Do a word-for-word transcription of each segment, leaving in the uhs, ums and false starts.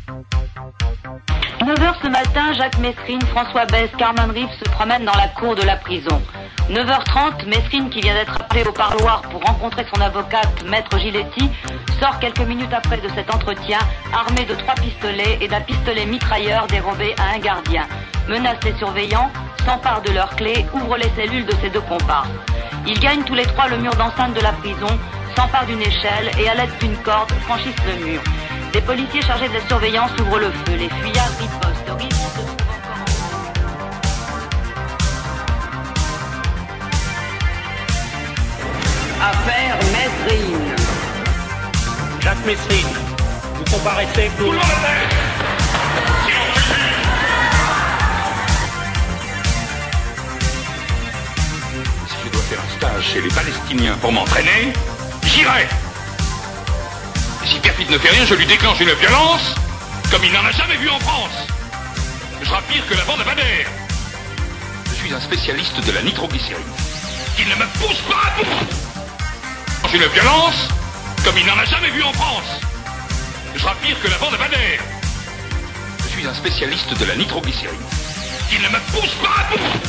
neuf heures ce matin, Jacques Messrine, François Besse, Carmen Rive se promènent dans la cour de la prison. neuf heures trente, Messrine, qui vient d'être appelé au parloir pour rencontrer son avocate, Maître Giletti, sort quelques minutes après de cet entretien, armé de trois pistolets et d'un pistolet mitrailleur dérobé à un gardien. Menace les surveillants, s'empare de leurs clés, ouvre les cellules de ses deux comparses. Ils gagnent tous les trois le mur d'enceinte de la prison, s'emparent d'une échelle et à l'aide d'une corde franchissent le mur. Des policiers chargés de la surveillance ouvrent le feu. Les fuyards ripostent. Rive se trouve encore... Affaire Messrine. Jacques Messrine, vous comparaissez pour... Si je dois faire un stage chez les Palestiniens pour m'entraîner, j'irai. Et si Perfide ne fait rien, je lui déclenche une violence comme il n'en a jamais vu en France. Ce sera pire que la bande à Bader. Je suis un spécialiste de la nitroglycérine. Qu'il ne me pousse pas à bout. Une violence comme il n'en a jamais vu en France. Ce sera pire que la bande à Bader. Je suis un spécialiste de la nitroglycérine. Qu'il ne me pousse pas à bout.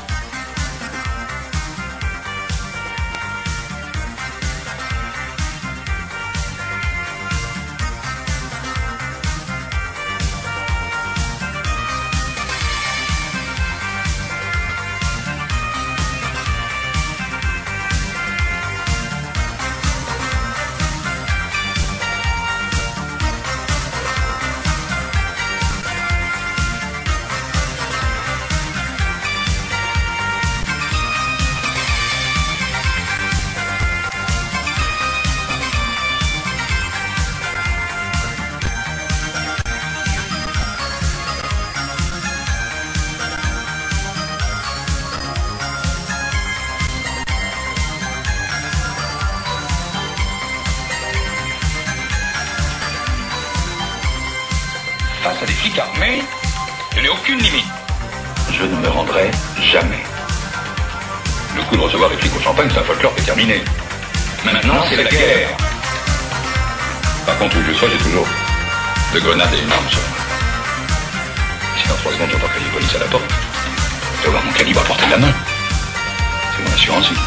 Face à des flics armés, je n'ai aucune limite. Je ne me rendrai jamais. Le coup de recevoir les flics au champagne, c'est un folklore qui est terminé. Maintenant, c'est la guerre. Par contre, où que je sois, j'ai toujours deux grenades et une arme sur moi. Si dans trois secondes, j'entends crier police à la porte, je vais avoir mon calibre à portée de la main. C'est mon assurance vie.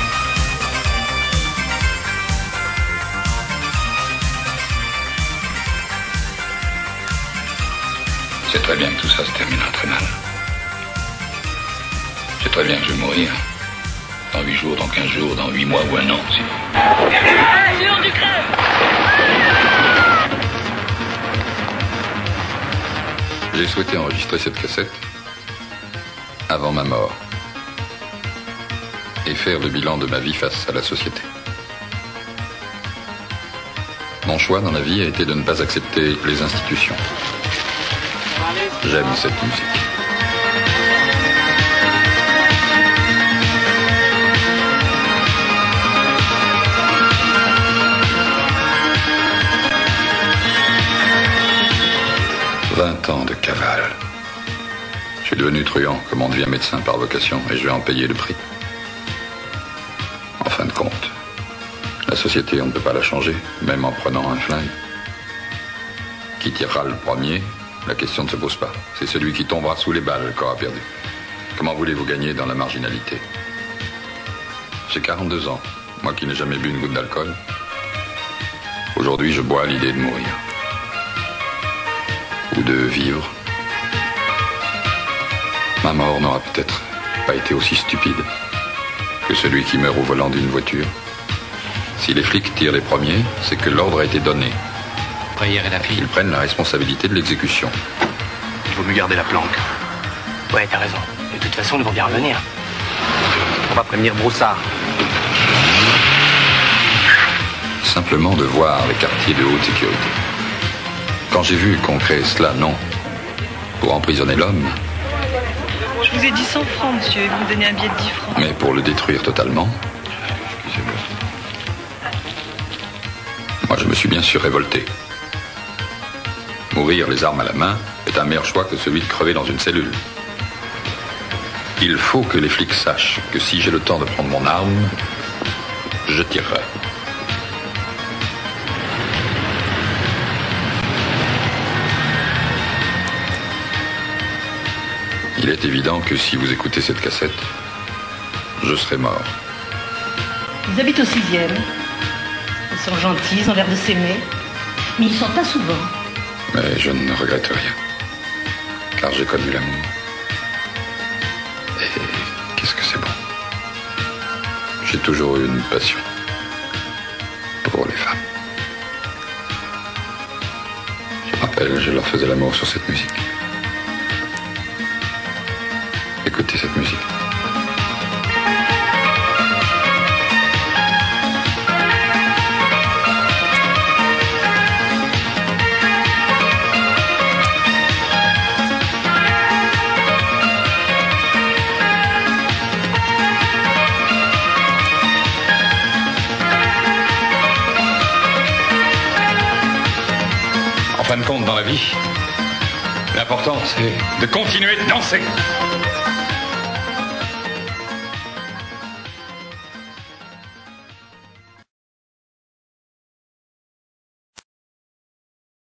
Je sais très bien que tout ça se terminera très mal. Je sais très bien que je vais mourir. Dans huit jours, dans quinze jours, dans huit mois ou un an aussi. Sur du crève. J'ai souhaité enregistrer cette cassette avant ma mort et faire le bilan de ma vie face à la société. Mon choix dans la vie a été de ne pas accepter les institutions. J'aime cette musique. Vingt ans de cavale. Je suis devenu truand, comme on devient médecin par vocation, et je vais en payer le prix. En fin de compte, la société, on ne peut pas la changer, même en prenant un flingue. Qui tirera le premier ? La question ne se pose pas. C'est celui qui tombera sous les balles qui aura perdu. Comment voulez-vous gagner dans la marginalité ? J'ai quarante-deux ans, moi qui n'ai jamais bu une goutte d'alcool. Aujourd'hui, je bois à l'idée de mourir. Ou de vivre. Ma mort n'aura peut-être pas été aussi stupide que celui qui meurt au volant d'une voiture. Si les flics tirent les premiers, c'est que l'ordre a été donné. Prière et la fille. Ils prennent la responsabilité de l'exécution. Il vaut mieux garder la planque. Ouais, t'as raison. De toute façon, ils vont bien revenir. On va prévenir Broussard. Simplement de voir les quartiers de haute sécurité. Quand j'ai vu qu'on créait cela, non, pour emprisonner l'homme. Je vous ai dit cent francs, monsieur, et vous me donnez un billet de dix francs. Mais pour le détruire totalement. Excusez-moi. Moi, je me suis bien sûr révolté. Mourir les armes à la main est un meilleur choix que celui de crever dans une cellule. Il faut que les flics sachent que si j'ai le temps de prendre mon arme, je tirerai. Il est évident que si vous écoutez cette cassette, je serai mort. Ils habitent au sixième. Ils sont gentils, ils ont l'air de s'aimer. Mais ils ne sortent pas souvent. Mais je ne regrette rien. Car j'ai connu l'amour. Et qu'est-ce que c'est bon. J'ai toujours eu une passion pour les femmes. Je me rappelle, je leur faisais l'amour sur cette musique. Écoutez cette musique. En fin de compte, dans la vie, l'important, c'est de continuer de danser.